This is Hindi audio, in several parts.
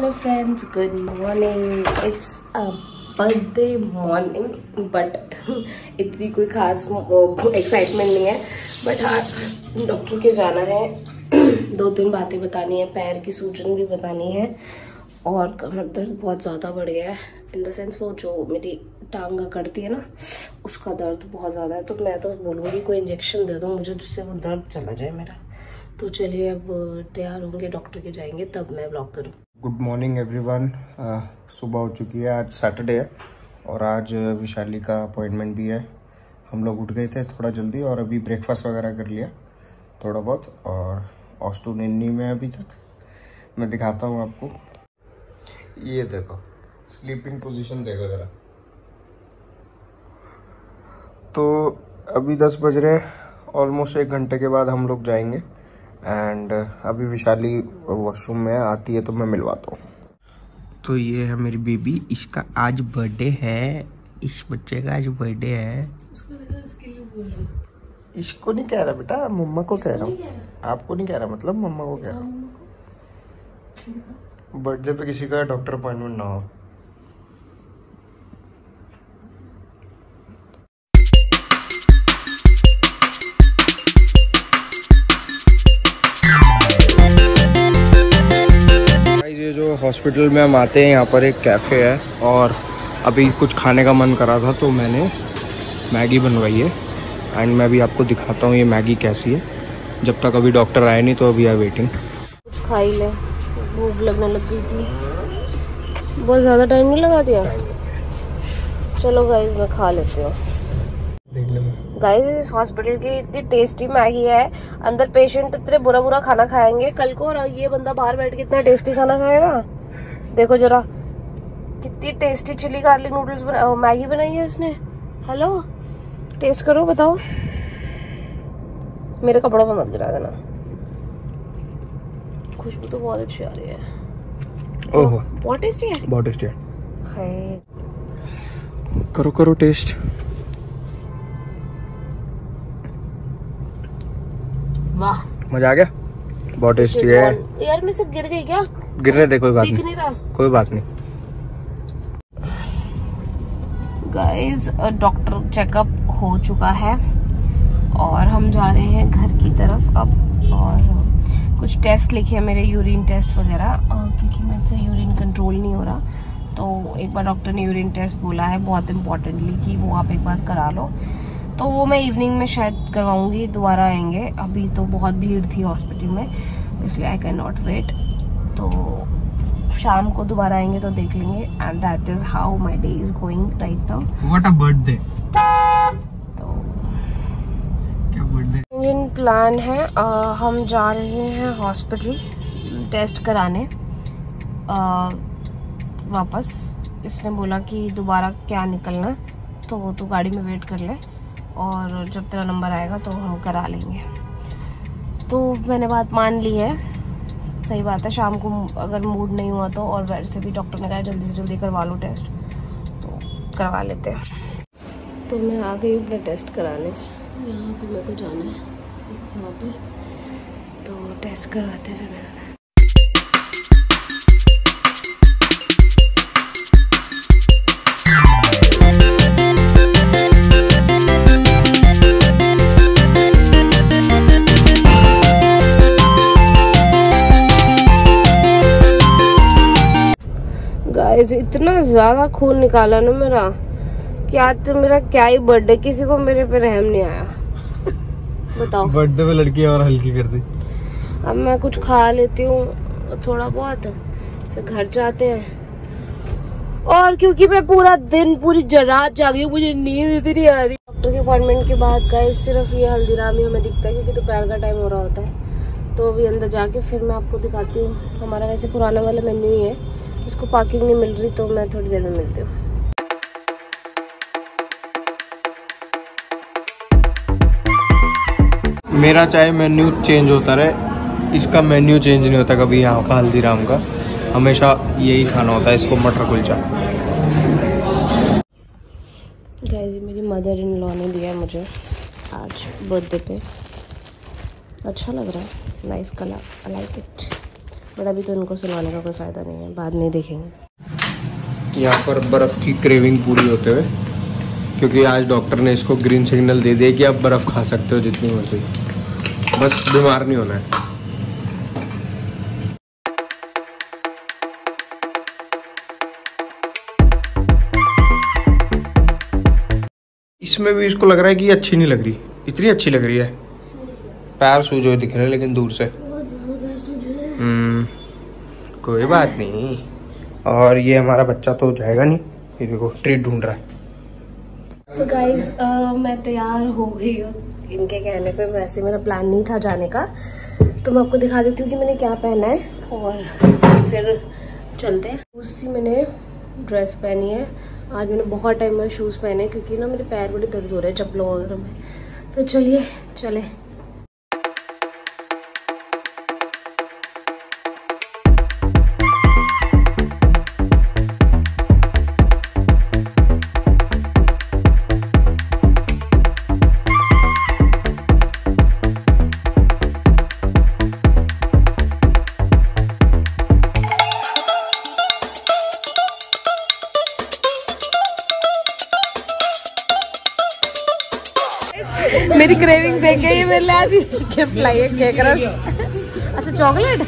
Hello friends, good morning. It's a birthday morning but इतनी कोई खास एक्साइटमेंट नहीं है। बट हाँ, डॉक्टर के जाना है, 2-3 बातें बतानी है, पैर की सूजन भी बतानी है और कमर दर्द बहुत ज़्यादा बढ़ गया है। इन द सेंस वो जो मेरी टांग अकड़ती है ना, उसका दर्द बहुत ज़्यादा है। तो मैं तो बोलूँगी कोई इंजेक्शन दे दो मुझे जिससे वो दर्द चला जाए मेरा। तो चलिए अब तैयार होंगे, डॉक्टर के जाएंगे, तब मैं व्लॉग करूँ। Good morning everyone. सुबह हो चुकी है, आज सैटरडे है और आज विशाली का अपॉइंटमेंट भी है। हम लोग उठ गए थे थोड़ा जल्दी और अभी ब्रेकफास्ट वगैरह कर लिया थोड़ा बहुत, और ऑस्टू निन्नी में अभी तक। मैं दिखाता हूँ आपको, ये देखो स्लीपिंग पोजीशन देखो ज़रा। तो अभी 10 बज रहे हैं, ऑलमोस्ट 1 घंटे के बाद हम लोग जाएंगे। एंड अभी विशाली वॉशरूम में आती है तो मैं मिलवाता हूँ। तो ये है मेरी बेबी, इसका आज बर्थडे है। इस बच्चे का आज बर्थडे है। इसको नहीं कह रहा बेटा, मम्मा को कह रहा हूँ। आपको नहीं कह रहा, मतलब मम्मा को कह रहा हूँ। बर्थडे पे किसी का डॉक्टर अपॉइंटमेंट ना हो। ये जो हॉस्पिटल में हम आते हैं, यहाँ पर एक कैफ़े है और अभी कुछ खाने का मन करा था तो मैंने मैगी बनवाई है। एंड मैं भी आपको दिखाता हूँ ये मैगी कैसी है, जब तक अभी डॉक्टर आए नहीं। तो अभी आर वेटिंग। कुछ खा ही ले, भूख लगने लग गई थी। बहुत ज़्यादा टाइम नहीं लगा दिया। चलो गाइस, मैं खा लेती हूँ। गाइस, इस हॉस्पिटल की इतनी टेस्टी मैगी है, अंदर पेशेंट इतने बुरा बुरा खाना खाएंगे कल को, और ये बंदा बाहर बैठ के इतना टेस्टी खाना खाएगा। देखो जरा कितनी tasty chilli garlic noodles Maggi बनाई है उसने। हेलो, टेस्ट करो, बताओ। मेरे कपड़ों में मत गिरा देना। खुशबू तो बहुत अच्छी आ रही है। ओहो, बहुत टेस्टी है, बहुत टेस्टी है। हाय, करो करो टेस्ट। वाह, मजा आ गया, बहुत टेस्टी है। यार मैं सब गिर गई क्या? गिरने दे, कोई बात नहीं, कोई बात नहीं। गाइस, डॉक्टर चेकअप हो चुका है और हम जा रहे हैं घर की तरफ अब। और कुछ टेस्ट लिखे हैं मेरे, यूरिन टेस्ट वगैरह, क्योंकि मुझसे यूरिन कंट्रोल नहीं हो रहा। तो एक बार डॉक्टर ने यूरिन टेस्ट बोला है बहुत इम्पोर्टेंटली कि वो आप एक बार करा लो। तो वो मैं इवनिंग में शायद करवाऊंगी, दोबारा आएंगे। अभी तो बहुत भीड़ थी हॉस्पिटल में, इसलिए आई कैन नॉट वेट। तो शाम को दोबारा आएंगे तो देख लेंगे। And that is how my day is going right now. What a birthday. तो क्या बर्थडे प्लान है, हम जा रहे हैं हॉस्पिटल टेस्ट कराने वापस। इसने बोला कि दोबारा क्या निकलना, तो तू गाड़ी में वेट कर ले और जब तेरा नंबर आएगा तो हम करा लेंगे। तो मैंने बात मान ली है। सही बात है, शाम को अगर मूड नहीं हुआ तो, और वैसे भी डॉक्टर ने कहा जल्दी से जल्दी करवा लो टेस्ट, तो करवा लेते हैं। तो मैं आ गई अपना टेस्ट कराने। यहाँ पे मेरे को जाना है, यहाँ पे तो टेस्ट करवाते फिर मिलना है। इतना ज्यादा खून निकाला ना मेरा कि आज तो मेरा क्या ही बर्थडे, किसी को मेरे पे रहम नहीं आया। बताओ, बर्थडे में लड़की और हल्की कर दी। अब मैं कुछ खा लेती हूँ थोड़ा बहुत, फिर घर जाते हैं। और क्योंकि मैं पूरा दिन पूरी रात जागी हूँ, मुझे नींद इतनी आ रही। डॉक्टर के अपॉइंटमेंट के बाद गाइस सिर्फ ये हल्दीराम ही हमें दिखता है, क्योंकि दोपहर का टाइम हो रहा होता है। तो अभी अंदर जाके फिर मैं आपको दिखाती हूँ। हमारा वैसे पुराने वाला मेन्यू ही है, इसको पार्किंग नहीं मिल रही, तो मैं थोड़ी देर में मिलती हूँ। मेरा चाहे मेन्यू चेंज होता रहे, इसका मेन्यू चेंज नहीं होता कभी। यहाँ का हल्दीराम का हमेशा यही खाना होता है, इसको मटर कुलचा। गाइस, मेरी मदर इन लॉ ने दिया मुझे आज बर्थडे पे। अच्छा लग रहा है, nice colour, I like it. But अभी तो इनको सुनाने का कोई फ़ायदा नहीं है, बाद में देखेंगे। यहाँ पर बर्फ़ की क्रेविंग पूरी होते हुए, क्योंकि आज डॉक्टर ने इसको ग्रीन सिग्नल दे दिया कि आप बर्फ़ खा सकते हो जितनी मर्जी, बस बीमार नहीं होना है। इसमें भी इसको लग रहा है कि ये अच्छी नहीं लग रही, इतनी अच्छी लग रही है। पैर सूजे हुए दिख रहे हैं लेकिन दूर से। कोई बात नहीं। और ये हमारा बच्चा तो जाएगा नहीं, ये देखो ट्रीट ढूंढ रहा है। So guys, मैं तैयार हो गई हूँ इनके कहने पे। वैसे मेरा प्लान नहीं था जाने का, तो मैं आपको दिखा देती हूँ कि मैंने क्या पहना है और फिर चलते हैं। उसी मैंने ड्रेस पहनी है। आज मैंने बहुत टाइम में शूज़ पहने क्योंकि ना मेरे पैर बड़े दर्द हो रहे हैं चप्पलों वगैरह में। तो चलिए चलें। मेरी क्रेविंग देख के ये मेरे लिए आज गिफ्ट लाई है, केक रस। अच्छा चॉकलेट।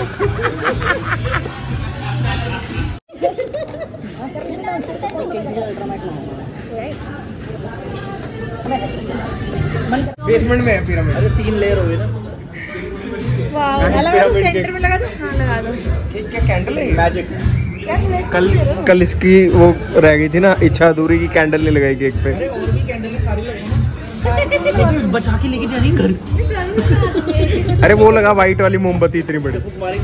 बेसमेंट में है पिरामिड। अरे 3 लेयर हो गए ना। वाह, सेंटर में लगा दो। हाँ लगा दो। क्या कैंडल है? मैजिक। कल इसकी वो रह गई थी ना इच्छा अधूरी की, कैंडल नहीं लगाई केक पे। और भी कैंडल सारी लगाई ना, बचा के लेके जा रही घर। अरे वो लगा वाइट वाली मोमबत्ती इतनी बड़ी।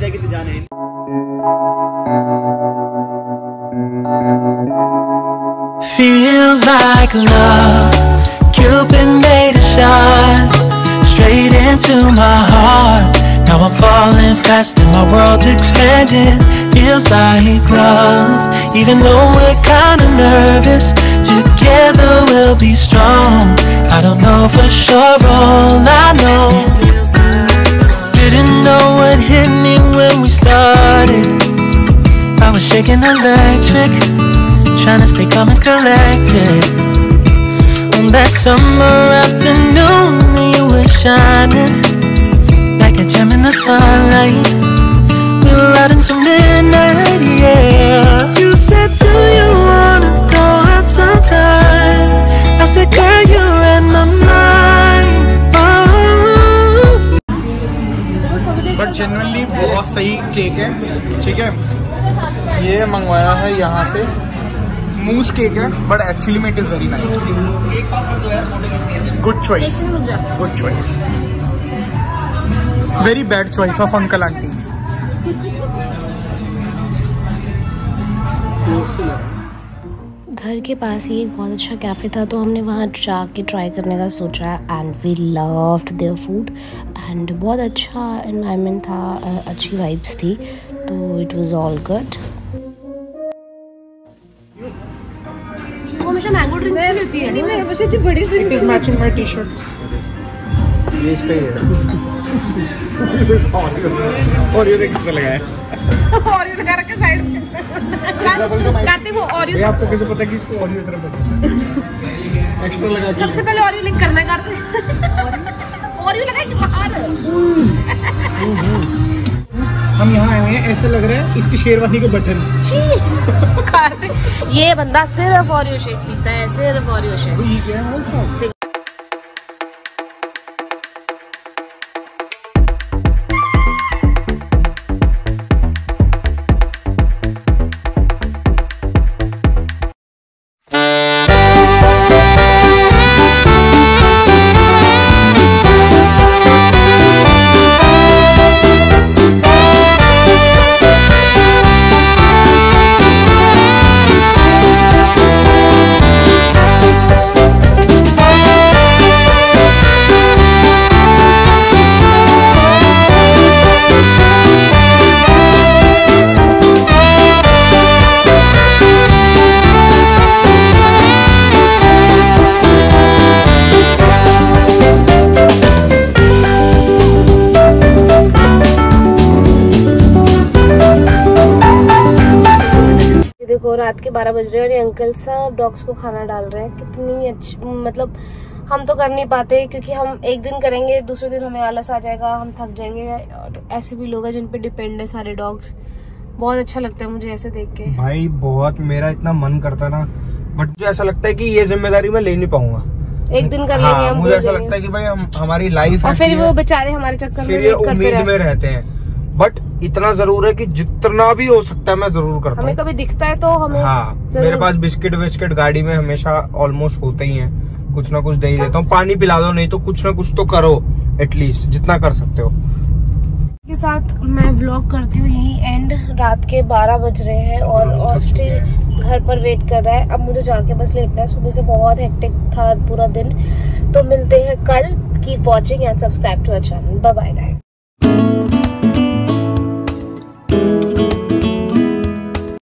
Feels like love, Cupid made a shot straight into my heart. Now I'm falling fast and my world's expanding. Feels like love, even though we're kinda nervous. Together we'll be strong. I don't know for sure, all I know. Didn't know what hit me when we started. I was shaking electric, trying to stay calm and collected. On that summer afternoon, you were shining like a gem in the sunlight. We were out until midnight, yeah. You said, do you wanna go out sometime? I said, girl, you're in my mind. Oh. But genuinely बहुत सही केक है, ठीक है। ये मंगवाया है यहाँ से, मूस केक है, बट एक्चुअली में it is very nice. Good choice, good choice. Very bad choice of uncle aunty. घर के पास ही एक बहुत अच्छा कैफ़े था, तो हमने वहाँ जाके ट्राई करने का सोचा and we loved their food. And बहुत अच्छा एनवायरनमेंट था, अच्छी वाइब्स थी, तो इट वाज ऑल गुड। वो हमेशा मैंगो ड्रिंक लेती है। नहीं मैं बस इतनी बड़ी drink. It is matching my T-shirt. ये इस पे है। और ये देख कैसा लगा है। और ये लगा रखा साइड में। लाते वो और ये आपको कैसे पता कि इसको और ये तरह पसंद है? एक्स्ट्रा लगा। सबसे पहले और ये लिंक करना करते। और ये लगा कि बाहर। हम यहाँ आए हैं, ऐसे लग रहा है इसकी शेरवानी के बटन। ये बंदा सिर्फ ओरियो शेक पीता है, सिर्फ ओरियो शेक। ये क्या है? देखो रात के 12 बज रहे हैं और ये अंकल सब डॉग्स को खाना डाल रहे हैं। कितनी अच्छी, मतलब हम तो कर नहीं पाते क्योंकि हम एक दिन करेंगे, दूसरे दिन हमें आलस आ जाएगा, हम थक जाएंगे। और ऐसे भी लोग हैं जिन पे डिपेंड है सारे डॉग्स। बहुत अच्छा लगता है मुझे ऐसे देख के भाई। बहुत मेरा इतना मन करता ना, बट मुझे ऐसा लगता है कि ये जिम्मेदारी मैं ले नहीं पाऊंगा। एक दिन कर लेंगे। मुझे ऐसा लगता है कि भाई हमारी लाइफ और फिर वो बेचारे हमारे चक्कर में वेट करते उम्मीद में रहते हैं। बट इतना जरूर है कि जितना भी हो सकता है मैं जरूर करता हूँ। हमें कभी दिखता है तो हमें मेरे पास बिस्किट विस्किट गाड़ी में हमेशा ऑलमोस्ट होते ही हैं, कुछ ना कुछ दे ही देता हूँ। पानी पिला दो, नहीं तो कुछ ना कुछ तो करो, एटलीस्ट जितना कर सकते हो। के साथ मैं व्लॉग करती हूँ यही एंड। रात के 12 बज रहे हैं और ऑस्टिन घर पर वेट कर रहा है। अब मुझे जाके बस लेटना है, सुबह से बहुत हेक्टिक था पूरा दिन। तो मिलते हैं कल। Keep watching and subscribe to our channel. Bye bye guys.